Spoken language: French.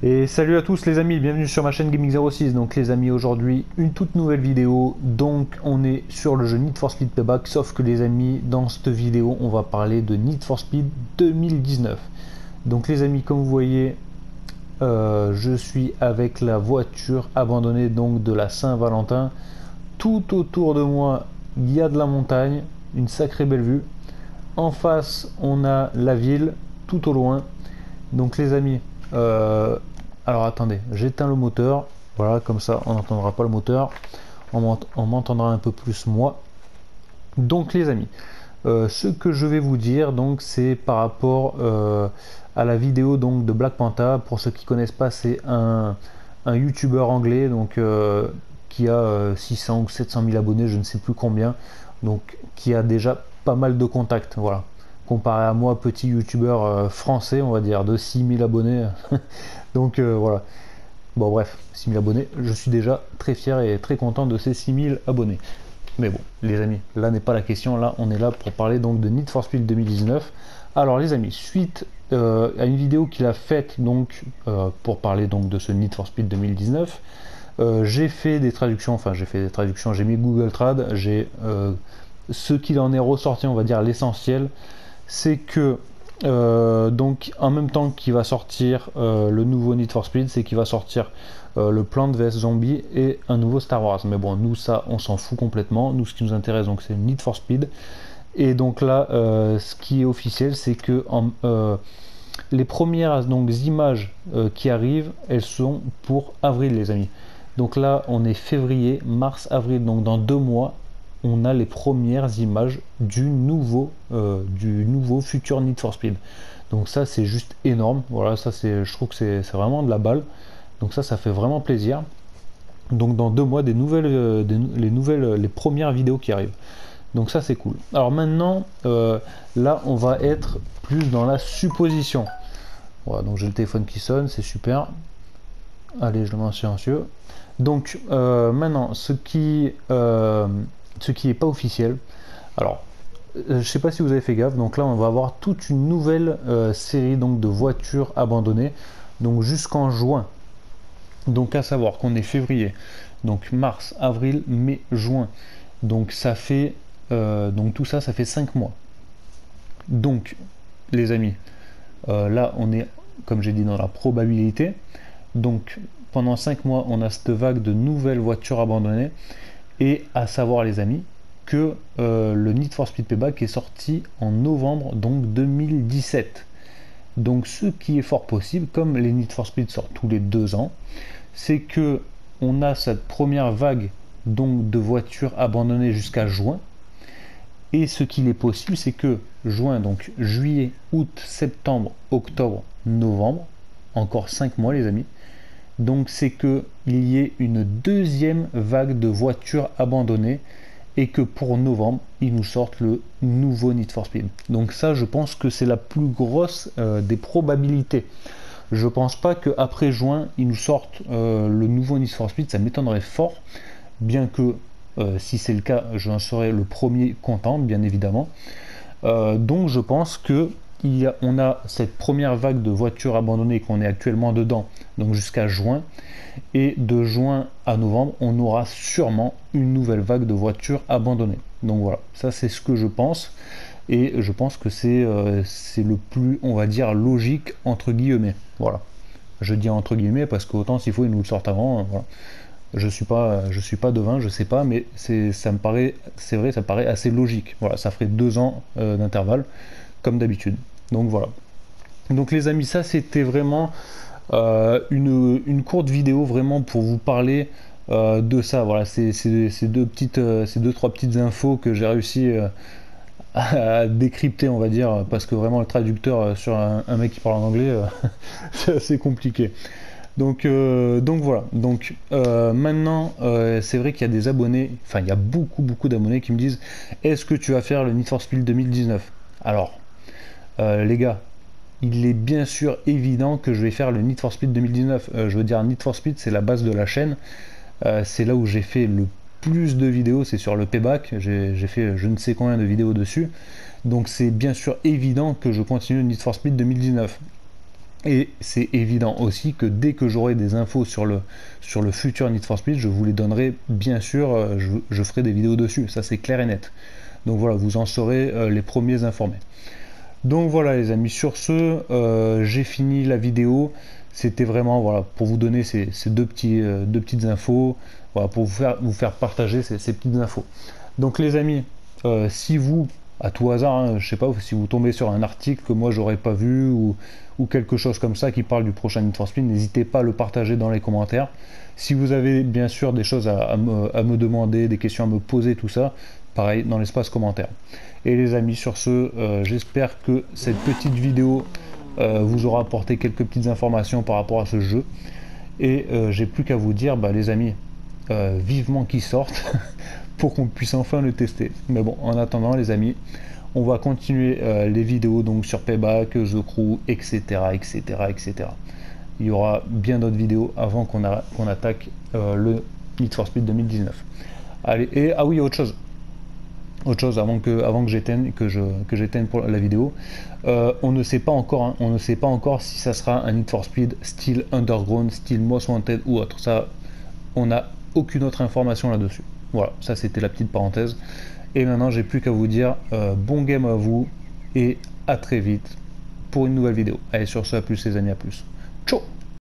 Et salut à tous les amis, bienvenue sur ma chaîne Gaming06. Donc les amis, aujourd'hui une toute nouvelle vidéo. Donc on est sur le jeu Need for Speed Payback, sauf que les amis, dans cette vidéo on va parler de Need for Speed 2019. Donc les amis, comme vous voyez, je suis avec la voiture abandonnée donc de la Saint-Valentin. Tout autour de moi il y a de la montagne, une sacrée belle vue. En face on a la ville tout au loin. Donc les amis, alors attendez, j'éteins le moteur, voilà, comme ça on n'entendra pas le moteur, on m'entendra un peu plus moi. Donc les amis, ce que je vais vous dire donc c'est par rapport à la vidéo donc de Black Pantha. Pour ceux qui connaissent pas, c'est un youtubeur anglais donc qui a 600 ou 700 000 abonnés, je ne sais plus combien, donc qui a déjà pas mal de contacts, voilà, comparé à moi, petit youtubeur français on va dire de 6000 abonnés. Donc voilà, bon bref, 6000 abonnés, je suis déjà très fier et très content de ces 6000 abonnés. Mais bon les amis, là n'est pas la question, là on est là pour parler donc de Need for Speed 2019. Alors les amis, suite à une vidéo qu'il a faite donc pour parler donc de ce Need for Speed 2019, j'ai fait des traductions, j'ai mis Google Trad, j'ai ce qu'il en est ressorti, on va dire l'essentiel, c'est que donc en même temps qu'il va sortir le nouveau Need for Speed, c'est qu'il va sortir le Plant vs Zombie et un nouveau Star Wars. Mais bon, nous ça on s'en fout complètement, nous ce qui nous intéresse donc c'est Need for Speed. Et donc là ce qui est officiel, c'est que les premières donc images qui arrivent, elles sont pour avril les amis. Donc là on est février, mars, avril, donc dans 2 mois on a les premières images du nouveau futur Need for Speed. Donc ça c'est juste énorme, voilà, ça c'est, je trouve que c'est vraiment de la balle, donc ça fait vraiment plaisir. Donc dans 2 mois les premières vidéos qui arrivent, donc ça c'est cool. Alors maintenant là on va être plus dans la supposition. Voilà, donc j'ai le téléphone qui sonne, c'est super. Allez, je le mets en silencieux. Donc maintenant ce qui est pas officiel. Alors je sais pas si vous avez fait gaffe, donc là on va avoir toute une nouvelle série donc de voitures abandonnées, donc jusqu'en juin. Donc à savoir qu'on est février, donc mars, avril, mai, juin, donc ça fait donc tout ça fait 5 mois. Donc les amis, là on est, comme j'ai dit, dans la probabilité. Donc pendant 5 mois on a cette vague de nouvelles voitures abandonnées. Et à savoir les amis que le Need for Speed Payback est sorti en novembre donc 2017. Donc ce qui est fort possible, comme les Need for Speed sortent tous les 2 ans, c'est que on a cette première vague donc de voitures abandonnées jusqu'à juin. Et ce qu'il est possible, c'est que juin, donc juillet, août, septembre, octobre, novembre, encore 5 mois les amis. Donc c'est que il y ait une deuxième vague de voitures abandonnées et que pour novembre ils nous sortent le nouveau Need for Speed. Donc ça je pense que c'est la plus grosse des probabilités. Je pense pas qu'après juin ils nous sortent le nouveau Need for Speed, ça m'étonnerait fort, bien que si c'est le cas j'en serais le premier content bien évidemment. Donc je pense que on a cette première vague de voitures abandonnées qu'on est actuellement dedans, donc jusqu'à juin, et de juin à novembre on aura sûrement une nouvelle vague de voitures abandonnées. Donc voilà, ça c'est ce que je pense, et je pense que c'est le plus, on va dire, logique entre guillemets. Voilà, je dis entre guillemets parce qu'autant s'il faut ils nous le sortent avant, voilà. Je suis pas devin, je sais pas, mais ça me paraît, c'est vrai, ça paraît assez logique. Voilà, ça ferait 2 ans d'intervalle comme d'habitude. Donc voilà. Donc les amis, ça c'était vraiment une courte vidéo vraiment pour vous parler de ça. Voilà, ces 2-3 petites infos que j'ai réussi à décrypter, on va dire, parce que vraiment le traducteur sur un mec qui parle en anglais, c'est assez compliqué. Donc voilà. Donc maintenant, c'est vrai qu'il y a des abonnés, enfin il y a beaucoup d'abonnés qui me disent: est-ce que tu vas faire le Need for Speed 2019? Alors les gars, il est bien sûr évident que je vais faire le Need for Speed 2019. Je veux dire, Need for Speed c'est la base de la chaîne, c'est là où j'ai fait le plus de vidéos, c'est sur le payback, j'ai fait je ne sais combien de vidéos dessus, donc c'est bien sûr évident que je continue le Need for Speed 2019. Et c'est évident aussi que dès que j'aurai des infos sur le futur Need for Speed, je vous les donnerai, bien sûr, je ferai des vidéos dessus, ça c'est clair et net. Donc voilà, vous en serez les premiers informés. Donc voilà les amis, sur ce, j'ai fini la vidéo. C'était vraiment voilà, pour vous donner ces deux petites infos, voilà, pour vous faire partager ces petites infos. Donc les amis, si vous, à tout hasard, hein, je sais pas, si vous tombez sur un article que moi j'aurais pas vu ou quelque chose comme ça qui parle du prochain Need for Speed, n'hésitez pas à le partager dans les commentaires. Si vous avez bien sûr des choses à me demander, des questions à me poser, tout ça, pareil dans l'espace commentaire. Et les amis, sur ce, j'espère que cette petite vidéo vous aura apporté quelques petites informations par rapport à ce jeu. Et j'ai plus qu'à vous dire, bah, les amis, vivement qu'ils sortent pour qu'on puisse enfin le tester. Mais bon, en attendant les amis, on va continuer les vidéos donc sur Payback, The Crew, etc., etc., etc. Il y aura bien d'autres vidéos avant qu'on attaque le Need for Speed 2019. Allez, et ah oui, autre chose avant que j'éteigne, que j'éteigne pour la vidéo, on ne sait pas encore, hein, on ne sait pas encore si ça sera un Need for Speed style Underground, style Most Wanted ou autre. Ça, on n'a aucune autre information là-dessus. Voilà, ça c'était la petite parenthèse. Et maintenant, j'ai plus qu'à vous dire bon game à vous et à très vite pour une nouvelle vidéo. Allez, sur ce, à plus les amis, à plus. Ciao.